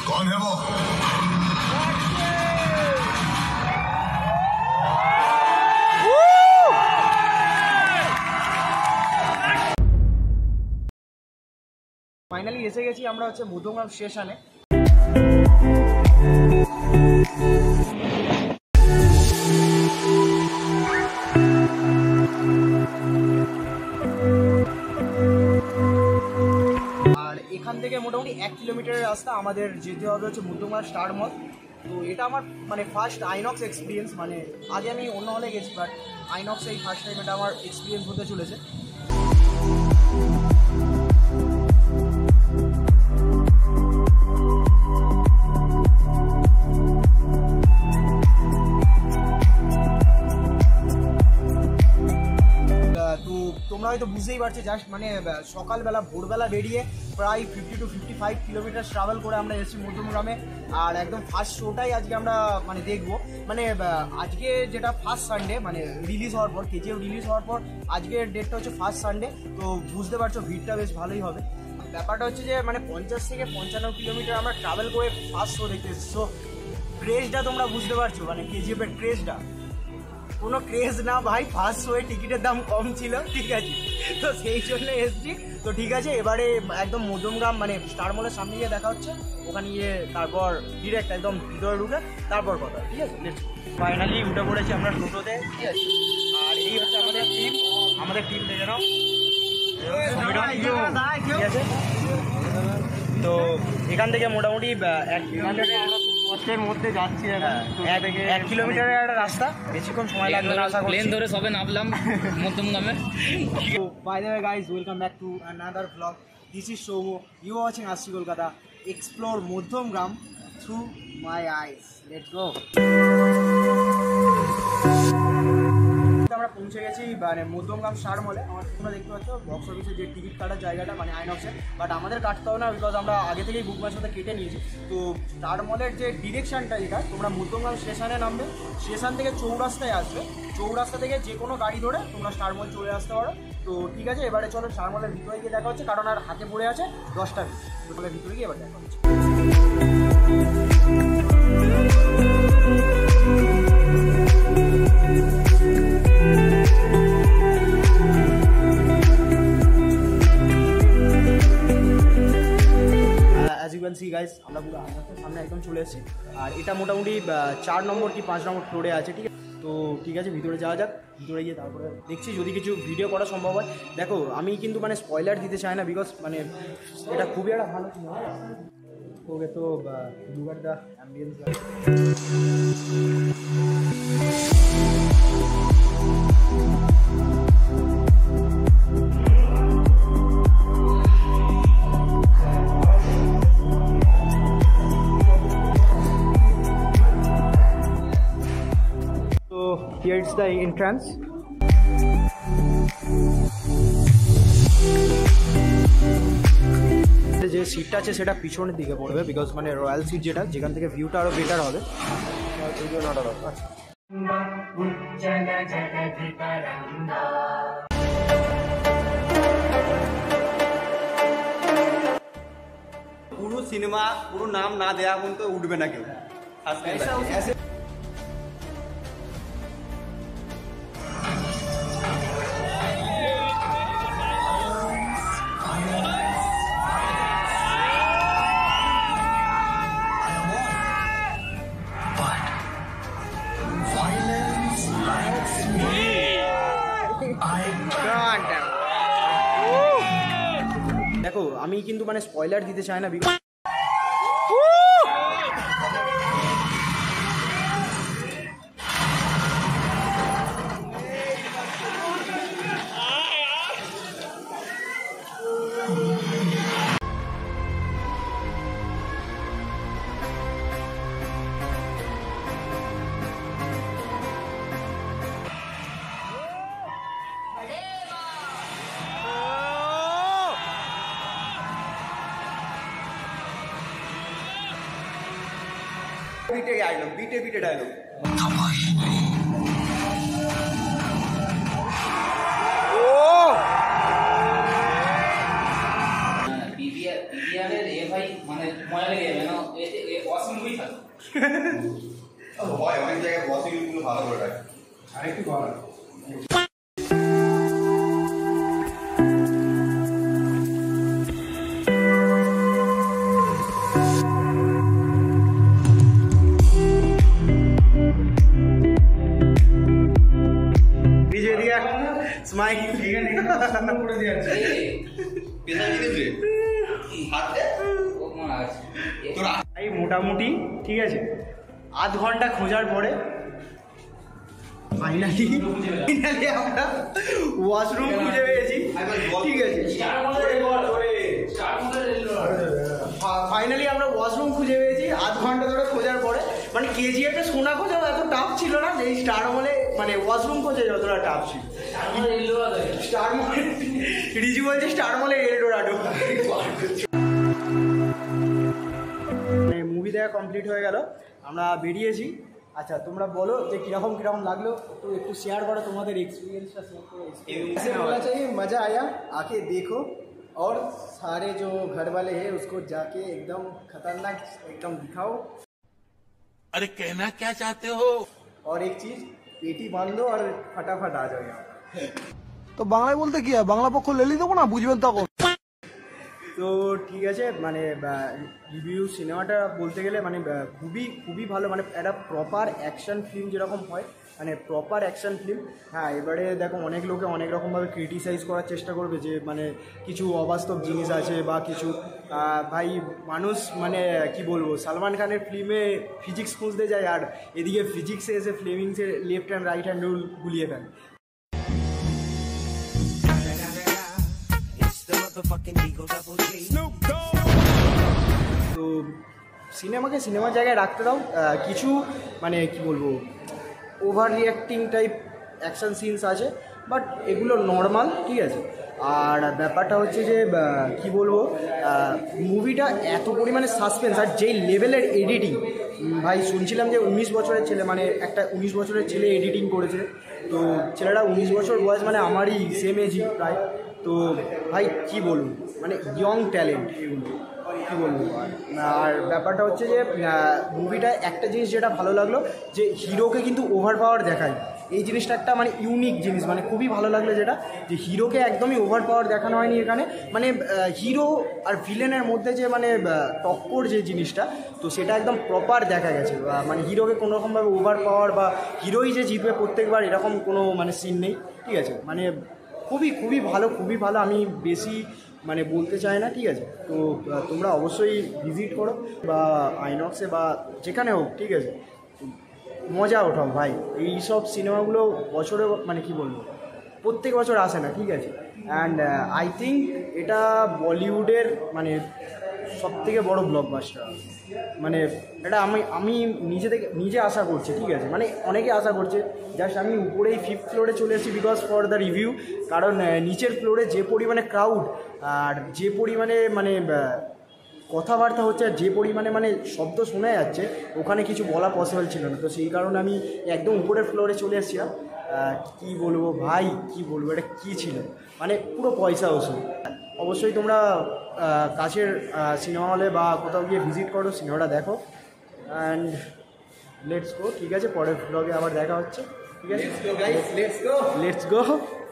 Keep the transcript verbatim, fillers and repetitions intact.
कौन है वो? ফাইনালি এসে গেছি আমরা হচ্ছে মধ্যমগ্রাম স্টেশনে। আর এখান থেকে মোটামুটি এক কিলোমিটারের রাস্তা আমাদের যেতে হবে হচ্ছে মধ্যমগ্রাম স্টার মল। তো এটা আমার মানে ফার্স্ট আইনক্স এক্সপিরিয়েন্স, মানে আগে আমি অন্য হলে গেছি বাট আইনক্স এই ফার্স্ট টাইম এটা আমার এক্সপিরিয়েন্স হতে চলেছে। তোমরা হয়তো বুঝতেই পারছো, জাস্ট মানে সকালবেলা ভোরবেলা বেরিয়ে প্রায় fifty two fifty five kilometre travel করে আমরা এসেছি মধ্যমগ্রামে। আর একদম ফার্স্ট শোটাই আজকে আমরা মানে দেখবো, মানে আজকে যেটা ফার্স্ট সানডে মানে রিলিজ হওয়ার পর, কেজিএফ রিলিজ হওয়ার পর আজকের ডেটটা হচ্ছে ফার্স্ট সানডে। তো বুঝতে পারছো ভিড়টা বেশ ভালোই হবে। ব্যাপারটা হচ্ছে যে মানে পঞ্চাশ থেকে পঞ্চান্ন কিলোমিটার আমরা ট্রাভেল করে ফার্স্ট শো দেখতে এসেছি। সো ক্রেজটা তোমরা বুঝতে পারছো, মানে কেজিএফের ক্রেজটা কোনো ক্রেজ না ভাই, ফার্স্ট শোয়ে টিকিটের দাম কম ছিল, ঠিক আছে, তো সেই জন্য এসছি। তো ঠিক আছে, এবারে একদম মধ্যমগ্রাম মানে স্টার মলের সামনে গিয়ে দেখা হচ্ছে, ওখানে গিয়ে তারপর ডিরেক্ট একদম ভিতরে ঢুকে তারপর কথা, ঠিক আছে। ফাইনালি উঠে পড়েছি আমরা টোটোতে, ঠিক আছে। আর এই হচ্ছে আমাদের টিম, আমাদের টিম দেখে নাও, ঠিক আছে। তো এখান থেকে মোটামুটি এক কষ্টের মধ্যে যাচ্ছি, এক কিলোমিটারের একটা রাস্তা, বেশিক্ষণ সময় লাগবে না আশা করছি। প্লেন ধরে সবে নামলাম মধ্যমগ্রামে। So by the way guys, welcome back to another vlog. This is Soumo. You are watching INOSSI Kolkata. Explore Madhyamgram through my eyes. Let's go. আমরা পৌঁছে গেছি মানে মধ্যমগ্রাম স্টার মলে। আমার তোমরা দেখতে পাচ্ছ বক্স অফিসে যে টিকিট কাটার জায়গাটা মানে আইনক্সে, বাট আমাদের কাটতে হবে না বিকজ আমরা আগে থেকেই বুক মাই সাথে কেটে নিয়েছি। তো স্টার মলের যে ডিরেকশনটা, যেটা তোমরা মধ্যমগ্রাম স্টেশনে নামবে, স্টেশন থেকে চৌরাস্তায় আসবে, চৌরাস্তা থেকে যে কোনো গাড়ি ধরে তোমরা স্টার মল চলে আসতে পারো। তো ঠিক আছে, এবারে চলো স্টার মলের ভিতরে গিয়ে দেখা হচ্ছে, কারণ আর হাতে পড়ে আছে দশটা মিনিট, মলের ভিতরে গিয়ে এবার দেখা হচ্ছে। As you can see guys, আমরা পুরো আইনক্সের সামনে একদম চলে এসেছি। আর এটা মোটামুটি চার নম্বর কি পাঁচ নম্বর ফ্লোরে আছে, ঠিক আছে। তো ঠিক আছে, ভিতরে যাওয়া যাক। ভিতরে গিয়ে তারপরে দেখছি যদি কিছু ভিডিও করা সম্ভব হয়। দেখো আমি কিন্তু মানে স্পয়লার দিতে চাই না বিকজ মানে এটা খুবই একটা ভালো ছিল। ওকে, তো look the ambience. Here is the entrance. যে সিটটা আছে সেটা পিছনের দিকে পড়বে বিকজ মানে রয়্যাল সিট যেটা, যেখান থেকে ভিউটা আরো বেটার হবে। পুরো সিনেমা পুরো নাম না দেওয়া পর্যন্ত উঠবে না কেউ। দেখো আমি কিন্তু মানে স্পয়লার দিতে চাই না বিকজ बीटे डायलॉग बीटे बीटे डायलॉग পিভিআর এর এ ভাই মানে মজা লেগে যাবে না এতে ওয়াশিং মুভি থাকে হয় অনেক জায়গায় ওয়াশিং গুলো ভালো করে রাখে আরেকটু ভালো স্মাইল এখানে সুন্দর করে দিয়ে আছে পেশা জিনিস রে হাতে ও মনে আছে তোর এই মোটামুটি ঠিক আছে আধ ঘন্টা খোঁজার পরে ফাইনালি ফাইনালি আমরা ওয়াশরুম খুঁজে পেয়েছি ঠিক আছে ফাইনালি আমরা ওয়াশরুম খুঁজে পেয়েছি আধ ঘন্টা ধরে খোঁজার পরে মানে কেজিএফ এ সোনা খোঁজাও এত টাফ ছিল না এই স্টার মলে মানে ওয়াশরুম খোঁজে যতটা টাফ ছিল স্টার মলে রিজু বলছে স্টার মলে এলডোরাডো মুভি দেখা কমপ্লিট হয়ে গেল আমরা বেরিয়েছি अच्छा तुमरा बोलो যে কিরকম কিরকম লাগলো তো একটু শেয়ার করো তোমাদের एक्सपीरियंसটা শেয়ার করো ऐसे बोलना चाहिए मज़ा आया आके देखो और सारे जो घर वाले हैं उसको जाके एकदम खतरनाक एकदम दिखाओ अरे कहना क्या चाहते हो और एक चीज पेटी बांध लो और फटाफट आ जाओ यहाँ तो बांग्ला बोलते क्या बांग्ला पक्ष ले ली देबो ना बुझबेन तक তো ঠিক আছে মানে রিভিউ সিনেমাটা বলতে গেলে মানে খুবই খুবই ভালো মানে একটা প্রপার অ্যাকশন ফিল্ম যেরকম হয় মানে প্রপার অ্যাকশন ফিল্ম হ্যাঁ এবারে দেখো অনেক লোকে অনেক রকমভাবে ক্রিটিসাইজ করার চেষ্টা করবে যে মানে কিছু অবাস্তব জিনিস আছে বা কিছু ভাই মানুষ মানে কি বলবো সালমান খানের ফিল্মে ফিজিক্স খুঁজতে যায় আর এদিকে ফিজিক্সে এসে ফ্লেমিংসের left hand right hand rule গুলিয়ে ফেলে তো সিনেমাকে সিনেমার জায়গায় রাখতে দাও কিছু মানে কি বলবো over reacting type action scenes আছে বাট এগুলো নর্মাল ঠিক আছে আর ব্যাপারটা হচ্ছে যে কি বলবো মুভিটা এত পরিমাণে সাসপেন্স আর যেই লেভেলের এডিটিং ভাই শুনছিলাম যে উনিশ বছরের ছেলে মানে একটা উনিশ বছরের ছেলে এডিটিং করেছে তো ছেলেটা উনিশ বছর বয়স মানে আমারই সেম এজই প্রায় তো ভাই কী বলবো মানে ইয়ং ট্যালেন্ট এগুলো কী বলবো আর ব্যাপারটা হচ্ছে যে মুভিটা একটা জিনিস যেটা ভালো লাগলো যে হিরোকে কিন্তু ওভার পাওয়ার দেখায় এই জিনিসটা একটা মানে ইউনিক জিনিস মানে খুবই ভালো লাগলো যেটা যে হিরোকে একদমই ওভার পাওয়ার দেখানো হয়নি এখানে মানে হিরো আর ভিলেনের মধ্যে যে মানে টক্কর যে জিনিসটা তো সেটা একদম প্রপার দেখা গেছে মানে হিরোকে কোনোরকমভাবে ওভার পাওয়ার বা হিরোই যে জিতবে প্রত্যেকবার এরকম কোনো মানে সিন নেই ঠিক আছে মানে খুবই খুবই ভালো খুবই ভালো আমি বেশি মানে বলতে চাই না ঠিক আছে তো তোমরা অবশ্যই ভিজিট করো বা আইনক্সে বা যেখানে হোক ঠিক আছে মজা ওঠাও ভাই এই সব সিনেমাগুলো বছরে মানে কি বলবো প্রত্যেক বছর আসে না ঠিক আছে অ্যান্ড আই থিঙ্ক এটা বলিউডের মানে সব থেকে বড়ো ব্লকবাস্টার মানে এটা আমি আমি নিজে থেকে নিজে আশা করছি ঠিক আছে মানে অনেকে আশা করছে জাস্ট আমি উপরেই ফিফথ ফ্লোরে চলে এসেছি বিকজ ফর দ্য রিভিউ কারণ নিচের ফ্লোরে যে পরিমাণে ক্রাউড আর যে পরিমাণে মানে কথাবার্তা হচ্ছে আর যে পরিমাণে মানে শব্দ শোনা যাচ্ছে ওখানে কিছু বলা পসিবল ছিল না তো সেই কারণে আমি একদম উপরের ফ্লোরে চলে এসেছিলাম কী বলবো ভাই কি বলবো এটা কী ছিল মানে পুরো পয়সা ওষুধ অবশ্যই তোমরা কাছের সিনেমা হলে বা কোথাও গিয়ে ভিজিট করো সিনেমাটা দেখো অ্যান্ড লেটস গো ঠিক আছে পরের ব্লগে আবার দেখা হচ্ছে ঠিক আছে লেটস গো লেটস গো